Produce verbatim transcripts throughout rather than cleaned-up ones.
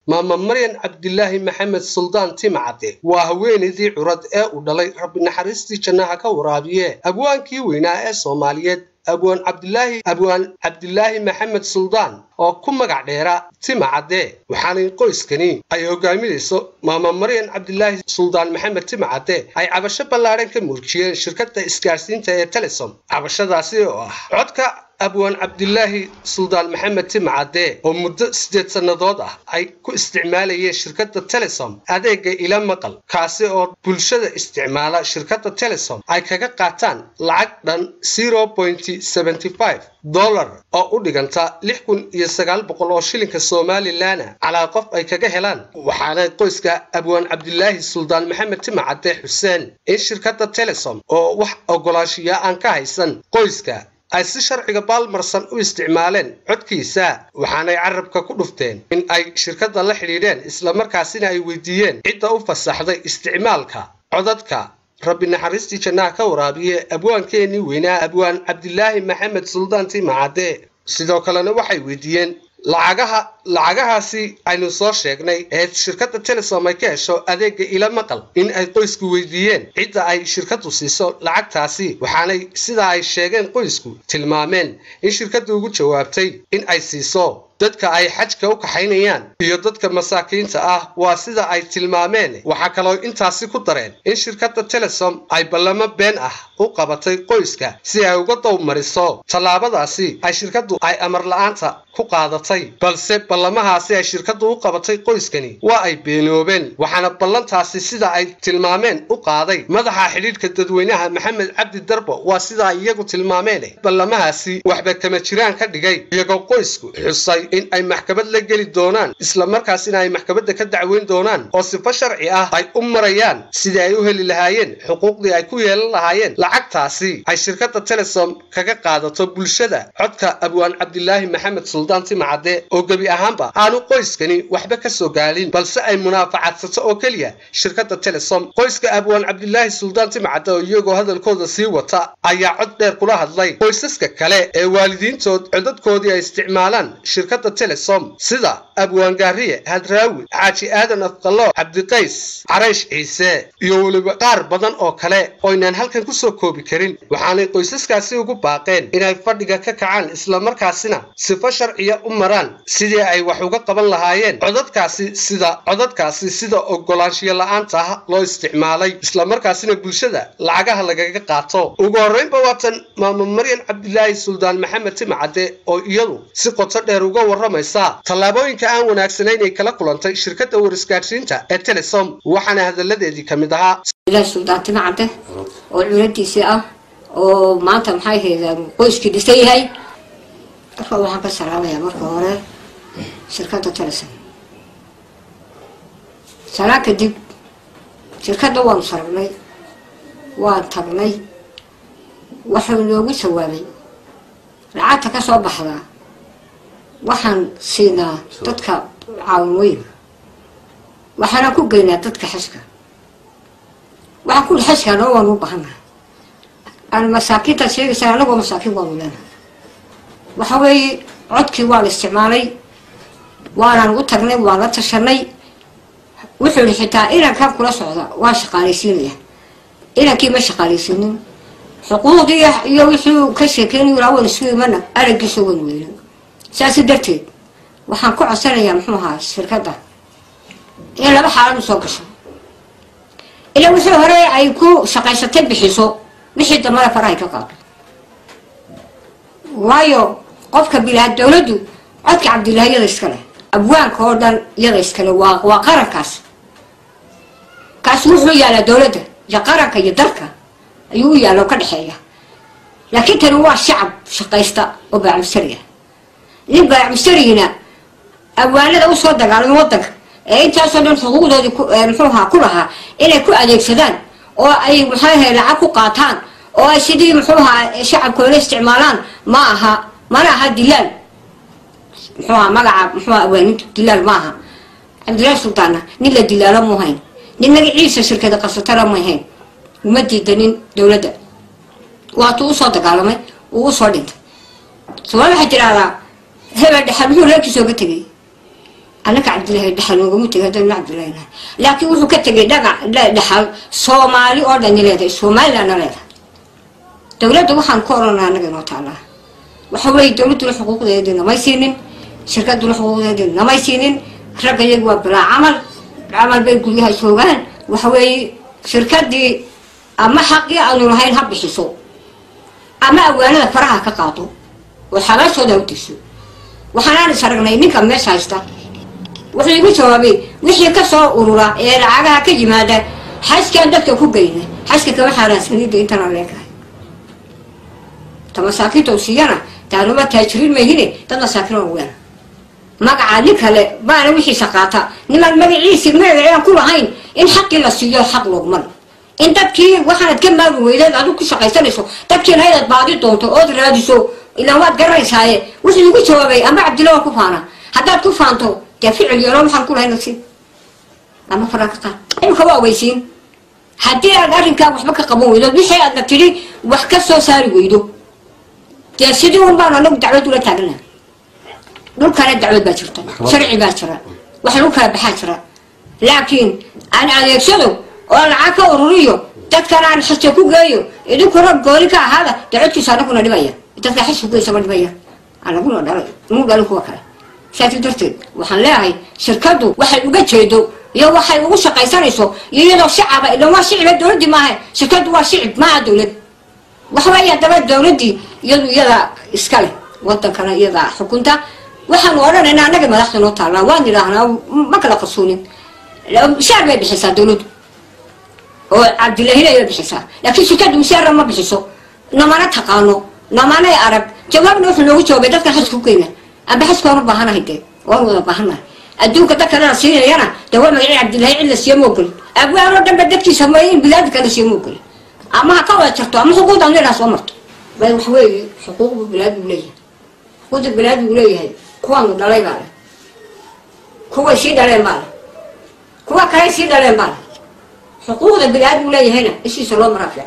maama Maryan Cabdillaahi Maxamed Suldaan Timcade waa haweeneydii curad ee u dhalay Rabbi naxariistii jannaha ka waraabiye abwaankii weynaa ee Soomaaliyeed abwaan Cabdillaahi abwaan Cabdillaahi Maxamed Suldaan oo ku magac dheera Timcade waxaana qoyskani ay hogaaminayso maama Maryan Cabdillaahi Suldaan Maxamed Timcade ay cabasho ballaaran ka muujiyeen shirkadda isgaarsiinta ee Telesom cabashadaasi oo ah codka abwaan Cabdillaahi Suldaan Maxamed Timcade oo muddo sideed sanadood ah ay ku isticmaalayeen shirkadda Telesom adeega ila maqal kaasi oo bulshada isticmaala shirkadda Telesom ay kaga qaataan lacag dhan zero point seven five dollar oo u dhiganta lix kun iyo sagaal boqol oo shilinka Soomaaliland ala qof ay kaga helaan waxaana qoyska abwaan Cabdillaahi Suldaan Maxamed Timcade Xuseen in shirkadda Telesom oo wax ogolaanshiya aan ka haysan qoyska ay si sharciga baalmarsan u isticmaaleen codkiisa waxaana ay carabka ku dhufteen in ay shirkadda la xiriireen isla markaasina ay weydiiyeen cidda u fasaxday isticmaalka codadka Rabbi naxariistii jannaha ka waraabiye abwaankeeni weynaa abwaan Cabdillaahi Maxamed Suldaan Timcade sidoo kalena waxay weydiiyeen lacagaha lacagahaasi aynu soo sheegnay ee shirkadda Telesom ay ka hesho adeega ila maqal in ay qoysku weydiiyeen cidda ay shirkaddu siiso lacagtaasi waxaanay sida ay sheegeen qoysku tilmaameen in shirkaddu ugu jawaabtay in ay siiso dadka ay xajka u kaxaynayaan iyo dadka masaakiinta ah waa sida ay tilmaameen waxa kale oo intaasi ku dareen in shirkadda Telesom ay ballamo been ah u qabatay qoyska si ay uga dowmariso talaabadaasi ay shirkaddu ay amar la'aanta ku qaadatay balse ballamahaasi ay shirkaddu u qabatay qoyskani waa ay beenoobeen waxaana ballantaasi sida ay tilmaameen u qaaday madaxa xiriirka dadweynaha Maxamed Cabdi Darbo waa sida ay iyagu tilmaameen ballamahaasi waxba kama jiraan ka dhigay iyagoo qoysku xusay in ay maxkamad la gali doonaan isla markaasina ay maxkamadda ka dacweyn doonaan oo sifo sharci ah ay u marayaan sidii ay u heli lahaayeen xuquuqdii ay ku yeelan lahaayeen lacagtaasi ay shirkadda Telesom kaga qaadato bulshada codka abwaan Cabdillaahi Maxamed Suldaan Timcade oo gabi ahaanba aanu qoyskani waxba ka soo gaalin balse ay munaafacadsato oo kaliya shirkadda Telesom qoyska abwaan Cabdillaahi Suldaan Timcade oo iyagoo hadalkooda sii wata ayaa cod dheer kula hadlay qoysaska kale ee waalidiintood codadkoodii ay isticmaalaan shirkadda Telesom sida abwaan Gaariye Hadraawi Xaaji Aadan Afqalo Cabdiqays Carays Ciise iyo waliba qaar badan oo kale oo inaan halkan ku soo koobi karin waxaanay qoysaskaasi ugu baaqeen inay fadhiga ka kacaan isla markaasina sifo sharciya u maraan sidii ay wax uga qaban lahaayeen codadkaasi sida codadkaasi sida ogolaanshiyo la'aanta loo isticmaalay isla markaasina bulshada lacagaha lagaga qaato ugu horeynba waatan maama Maryan Cabdillaahi Suldaan Maxamed Timcade oo iyadu si qoto dheer uga waramaysa talaabooyinka aan wanaagsanayn ee kala kulantay shirkadda warisgaarsiinta ee Telesom waxaana hadaladeedii kamid ahaa Cabdillaahi Suldaan Timcade oo curaddiisa ah oo maanta maxay heedaan qoyskii dhisay yahay waxaan ka salaamayaa marka hore shirkadda Telesom salaam kadib shirkadda waan sarnay waan tagnay waxaan loogu jawaabay lacagta ka soo baxda waxaan siinaa dadka caawin waxaan ku geynaa dadka xaska waxaan ku xaska noo waan u baahanaa aan masaakiinta sheegaysaa anagoo masaakiin waan leena waxa weeye codkii waa la isticmaalay waanaan u tagnay waan la tashanay wuxuu xitaa inankan kula socda waa shaqaalaysiinaya inankii ma shaqaalaysiinin xuquuqdii iyo wixii ka sheekeynayuu laawada isku imana araggiisa waan weyno saasi darteed waxaan ku codsanayaa muxuu ahaa shirkadda in laba xaalad soo gasho ilaa wixii hore ay ku shaqaysatay bixiso wixii damada farahay ka qaado waayo qofka bilaa dawladdu codka Cabdillaahi yada iskale abwaanka oo dhan yada iskale waa waa qarankaas kaas wuxuu yaalaa dawladda ya qaranka iyo dalka ayuu yaalaa ka dhaxeeya laakiin tan waa shacab shaqaysta oo baa mashariya nin baa mashariina abwaanada u soo dagaalamay wadanka ee intaasoo dhan xuquuqdoodii muxuu ahaa ku lahaa inay ku adeegsadaan oo ay maxay ahayd lacag ku qaataan oo ay sidii muxuu ahaa shacabkooda isticmaalaan ma aha mana aha dilaal muxuu ahaa magaca muxuu ahaa abwaaninta dilaal ma aha Cabdillaahi Suldaan nin la dilaalo ma ahayn nin magaciisa shirkada qasatara ma ahayn uma diidanin dawladda waatuu usoo dagaalamay uu usoo dhintay soo waxaa jiraada hebel dhaxal wuxuu reerkiisa uga tegay أنا كعبد الله دحل وقمت هذا من عبد الله لكن وحو كتجي دقع لا دحل صومالي أوردن لهذا صومالي أنا لهذا دولة وحن كورونا أنا قلنا تعالى وحوي دولة الحقوق ذي ما يسينين شركات الحقوق ذي ما يسينين رجع يجوا بلا عمل العمل بيقول لها شوغان وحوي شركات دي أما حقي أنو هاي الهب بحسو أما أولا فرها كقاطو والحلاش هذا وتشو وحنا نسرقنا يمكن ما شايستا وحنا يقول شبابي وحنا كسر أورورا إيه العجا كجي ماذا حس كان دكتور كوجينا حس كمان حراس من يدي إنتنا عليك تما ساكن توصيانا تعالوا ما تهجرين ما هني تنا ساكنوا وين ما قعدك هلا ما نوحي سقاطة نما المريعيس المريعين كل هين إن حق الله سيجوا حق لغمر إن تبكي وحنا تكمل وإذا عدوك سقيسان شو تبكي هاي بعض الطوط أدرى هذا شو إلا ما تجرس هاي وش يقول شبابي أما عبد الله كفانا هذا كفانتو كفعل يوم حنقول هاي نفسي أما فرقتها إيه خوا ويسين حتى أقارن كاب وحبك قبول إذا بيحي أدنى تري وحكسو ساري ويدو تيسيدهم بنا نقد دعوة ولا تعلنا دول كانت دعوة باكرة شرعي باكرة وحلوكها بحاكرة لكن أنا على يكسروا وأنا عاكا وروريو تذكر عن حسيكو جايو إذا كرب قولك هذا دعوتي صاركونا دبيا تذكر حسيكو جاي سما دبيا أنا أقول له مو قالوا هو كذا شايف درتين وحنلاقي شركته واحد وجد شيدو يا واحد وش قيسانيسو يلو شعب لو ما شعب الدولة دي معه شركته وشعب مع الدولة وحوالي دولة الدولة دي يلو يلا إسكالي وطن كان يلا حكومته وحن ورانا أنا نجم دخل نطلع لا واني لا أنا ما كلا قصوني شعب ما بيحسها دولة وعبد الله هنا بيحسها لكن شركته مسيرة ما بيحسوا نمانا تقانو نمانا عرب جواب نوح لو جواب ده كان حس كوكينا أنا بحس كونه بهنا هيدا والله بهنا أدوك ده كان راسين أنا دوام غير عبد الله إلا سيموكل أبوي أنا ده بدك سماين بلاد كان سيموكل أما هكذا شرطه أما حقوق عندنا ناس ومرت بين حوالي حقوق البلاد ولاية حقوق البلاد ولاية هاي كوان دلائي مال كوا شيء دلائي مال كوا كاي شيء دلائي مال حقوق البلاد ولاية هنا إيش سلام رافع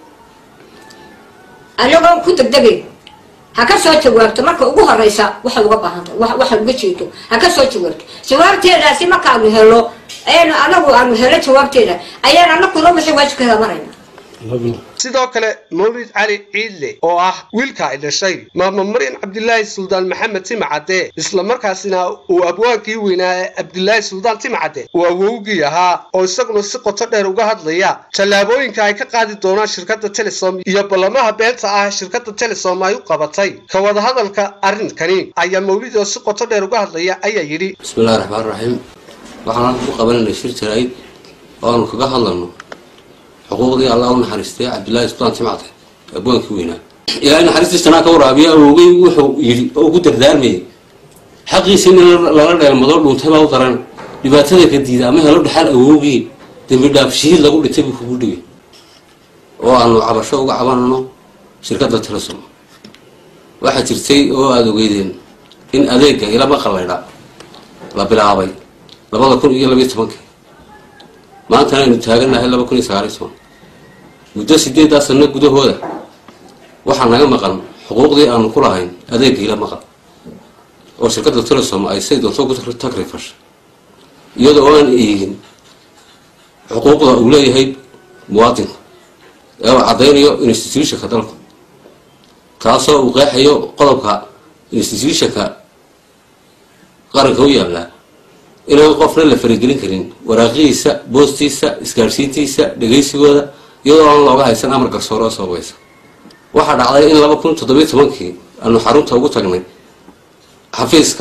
أنا قام كنت بدقي هكذا سويت جوابته ما كأبوها الرئيسة واحد وقبها واحد واحد بتشيته هكذا سويت جوابته جوابتي هذا سما كانوا هلو أنا أنا أنا هلا جوابتي هذا أيام أنا كل يوم شويت كذا مرة sidoo kale mawlid cali ciidle oo ah wiilka ay dhashay maama marin cabdilaahi suldaan maxamed timcade isla markaasina uu abwaankii weynaa cabdilaahi suldaan timcade uu awowgii ahaa oo isaguna si qoto dheer uga hadlaya tallaabooyinka ay ka qaadi doonaan shirkadda Telesom iyo ballamaha beenta ah shirkadda Telesom ay u qabatay ka wada hadalka arrinkani ayaa mawlid oo si qoto dheer uga hadlaya ayaa yiri bismillaahir rahmaanir rahiim waxaan ku qabanay shir jaraa'id oo aan kaga hadlano حقوقي الله ونحرسته عبد الله سلطان سمعته أبوان كوينا يعني حرسته سنة كورا بيا وجي وحو وقدر دارمي حقي سن لا لا الموضوع لو تبع وطرنا لبعتها كديدة ما هلو بحال وجي تبي شيء لا قول تبي كودي وأنا عبشة وعبانه شركة تلسم واحد ترتي وهذا ويدين إن أذيك إلى ما خلى لا لا بالعبي لا والله كل يلا بيتمك ما أنت أنا نتهاجرنا هلا بكون يسارسون وده سديد أصلا جده هذا وحنا يوم مقام حقوق دي أنا كلها هين أذيك إلى مقام وشركة التلسم أي سيد وثوق تكرفش يدعون إيه حقوق أولي هي مواطن أو عضينيو إنستيتيوشن كذلك كاسو وقاحيو قلبك إنستيتيوشن ك قارن قوي ولا إلى قفنا اللي فريقين كرين وراقيسة بوستيسة إسكارسيتيسة دقيسيودا يدعون الله بها يسان أمر كسورة صوبيسة واحد على إن لما كنت تضبيط منكي أنه حروم توقيت أجمعين حفيزك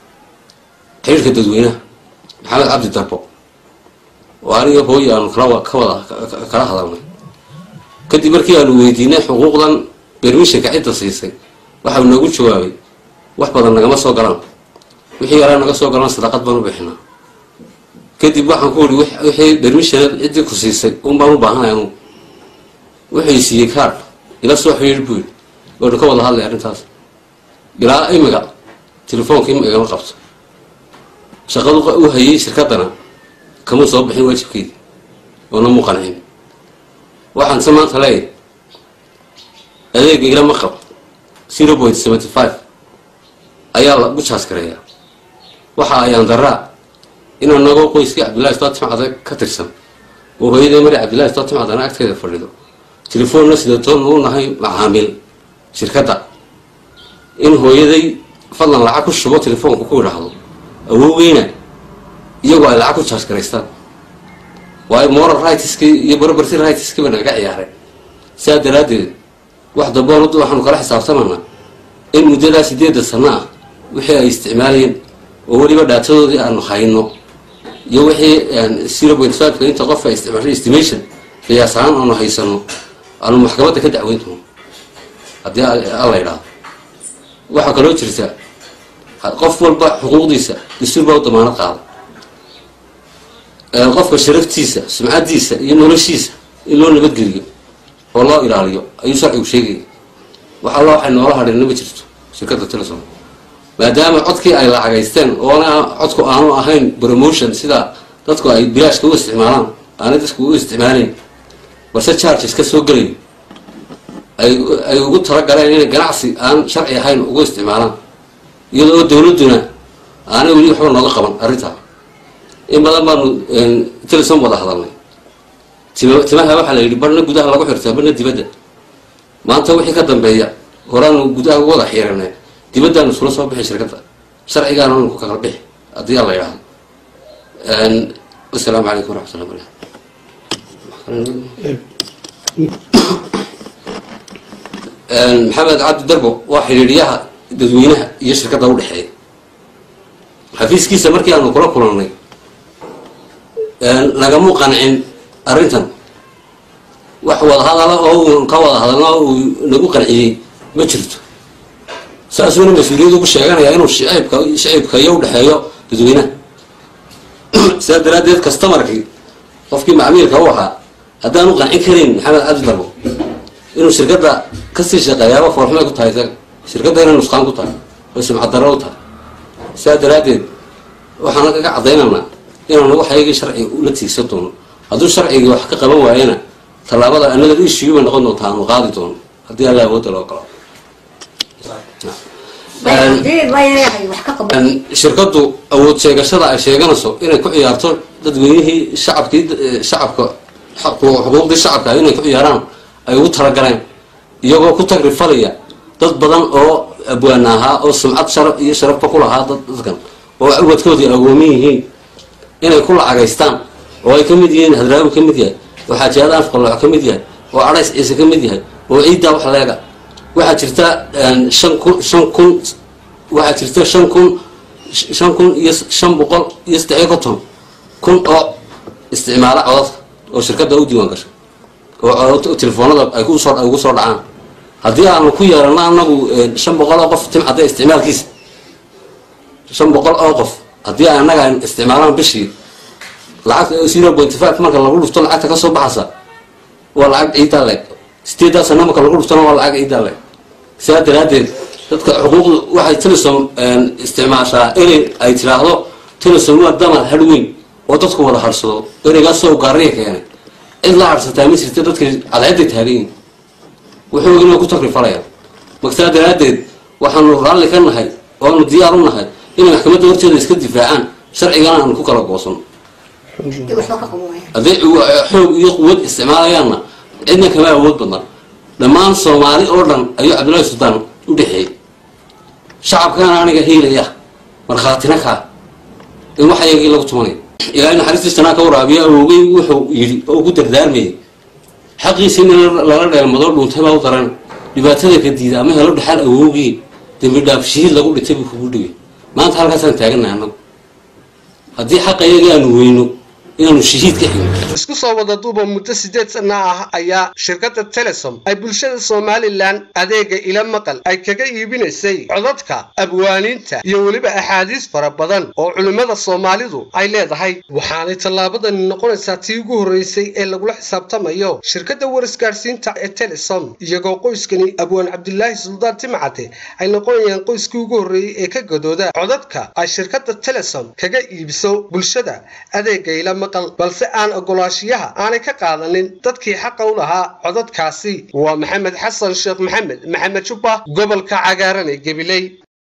حيرك التدوينة محمد عبد الدربو وأنا هو أنا كلا كلا كلا هذا كنت بركي أنا ويدينا حقوقا برميشة كعدة سياسية واحد نقول شوابي واحد بدنا نجمع سو كلام وحي أنا نجمع سو كلام صداقات بنو بحنا كنت بروح نقول وحي برميشة عدة سياسية قوم بنو بحنا يعني وحي سيكار إلى سو حير بول وأنا كلا هذا يعني تاس بلا أي مجال تلفون كيم إيجام قبض شغلوا وهي شركتنا كم صوب حين واجب كيد وأنا مقنعين واحد سمعت عليه هذا إيجام مخب zero point seven five أيال بوش عسكرية واحد أيام ذراء inaan nago qoyskii cabdullaahi istaan timcade ka tirsan oo hooyadii mari cabdullaahi istaan timcadana agteeda fadhido telefoonna sidatoon uu nahay macaamiil shirkadda in hooyaday fadlan lacag ku shubo telefoonka ku idhaahdo awowgeyna iyagoo ay lacag ku charge garaystaan waayo moral rightskii iyo property rightskii baa naga ciyaaray sidaa daraaddeed wax damboon waxaanu kala xisaabtamaynaa in muddadaa sideedda sano ah wixii ay isticmaalayeen oo weliba dhaatadoodii aanu hayno iyo wixii zero point five-ka inta qofka ay isticmaashay estimation qiyaas ahaan aanu haysano aanu maxkamadda ka dacweyn doono haddii alla idhaahdo waxaa kaloo jirta qof walba xuquuqdiisa dastuur baa u damaanad qaada qofka sharaftiisa sumcaddiisa iyo noloshiisa in loo nabadgeliyo oo loo ilaaliyo ayuu sharcigu sheegaya wax alla waxay noola hadheenna ma jirto shirkadda telesom maadaama codkii ay lacagaysteen oona codku aanu ahayn promotion sida dadku ay bilaashka u isticmaalaan aanay dadku u isticmaalayn balse charges ka soo gelayo ay ay ugu talagaleen inay ganacsi aan sharci ahayn ugu isticmaalaan iyadoo dowladduna aanay weli waxba nooga qaban arrintaa in badan baanu telesom wada hadalnay timaha waxaa la yidhi barna gudaha lagu xirtaa barna dibadda maanta wixii ka dambeeya horaanu gudaha ugu wada xiiranay dibaddaanu isula soo bixi shirkadda sharcigaana anu ku kala bixi haddii alla yidhaahdo assalaamu calaykum waraxmatullahi barakatu maxamed cabdi darbo waa xidhiidhiyaha dadweynaha iyo shirkadda u dhexeeya xafiiskiisa markii aanu kula kulannay nagamu qancin arrintan wax wada hadala oo uu ka wada hadalna uu nagu qanciyey ma jirto saasuuna mas-uuliyad ugu sheeganayaa inuu shicibka shicibka iyo u dhexeeyo dadweynaha sidaa daraaddeed customarkii qofkii macmiilka u ahaa haddaan u qancin karin maxamed cabdi darbo inuu shirkadda kasii shaqeeyaaba foorxumay ku tahay isaga shirkadda inay nusqaan ku tahay oo sumcad darro u tahay sidaa daraaddeed waxaan kaga caddaynaynaa inaanu waxaygii sharci ula tiigsan doono hadduu sharcigii wax ka qaban waayana tallaabada annaga issue bay noqon doontaa aanu qaadi doono haddii alla awoodda loo galo shirkaddu awood sheegashada ay sheeganayso inay ku ciyaarto dadweynihii shacabkii shacabka xuquuqdii shacabka inay ku ciyaaraan ay ugu talagaleen iyagoo ku tagrifalaya dad badan oo abwaana ahaa oo sumcad sharaf iyo sharafba ku lahaa dadkan oo ubadkoodii agoomin yihiin inay ku lacagaystaan oo ay ka mid yihiin hadraawi ka mid yahay oo xaajiyaad afqaloox ka mid yahay oo adhays ciise ka mid yahay oo ciiddaa wax leega waxaa jirta shan kun shan kun waxaa jirta shan kun shan kun iyo shan boqol iyo saddex iyo konton kun oo isticmaala codadka oo shirkadda u diiwaan gashay oo telefoonada ay kusoo ugu soo dhacaan haddii aanu ku yeelano anagu shan boqol oo qof timcadda isticmaalkiisa shan boqol oo qof haddii ay annaga isticmaalaan bishii lacag zero point five marka lagu dhufto lacagta ka soo baxaysa waa lacag ciidaa leeg sideedaa sano marka lagu dhuftona waa lacag ciidaa leeg sidaa daraaddeed dadka xuquuqda waxay telesom isticmaashaa inay ay tiraahdo telesom waa damal hadh weyn oo dadku wada harsado ereygaasoo gaariya keenay cid la harsataa ma jirta dadka cadceedday taagayin wuxuu inuu ku tagrifalaya marka sidaa daraaddeed waxaanu raalli ka nahay oo aanu diyaar u nahay inay maxkamadda horteeda iska difaacaan sharcigana aanu ku kala goosan hadday xoog iyo quwad isticmaalayaanna cidna kama awood badnaa dhammaan soomaali oo dhan ayuu cabdullaahi suldaan u dhexeeyey shacabkaana aniga hiilaya markhaatina kaa in waxayagii lagu tumanayo ilaahay naxariistiisanaa ka waraabiya awowgey wuxuu yidhi oo ugu dardaarmayay xaqiisii in lala dheelmado dhuuntay baa u daran dhibaatada ka diida ama helo dhaxal awowgii dambi dhaaf shihiid lagu dhintay buu kugu dhigay maanta halkaasaan taaganahay annagu haddii xaqayagii aanu weyno inaanu shahiid ka xigno isku soo wada duuba muddo sideed sano ah ayaa shirkadda telesom ay bulshada somalilan adeega ila maqal ay kaga iibinaysay codadka abwaaniinta iyo weliba axaadiis fara badan oo culimmada soomaalidu ay leedahay waxaanay tallaabadani noqonaysaa tii ugu horreysay ee lagula xisaabtamayo shirkadda warisgaadhsiinta ee telesom iyagoo qoyskani abwaan cabdilaahi suldaan timcade ay noqonayaan qoyskii ugu horreeyey ee ka gadooda codadka ay shirkadda telesom kaga iibiso bulshada adeega ila maqal balse aan ogolaashiyaha aanay ka qaadanin dadkii xaqa u lahaa codadkaasi waa maxamed xasan sheekh maxamed maxamed jubba gobolka cagaaran ee gabiley.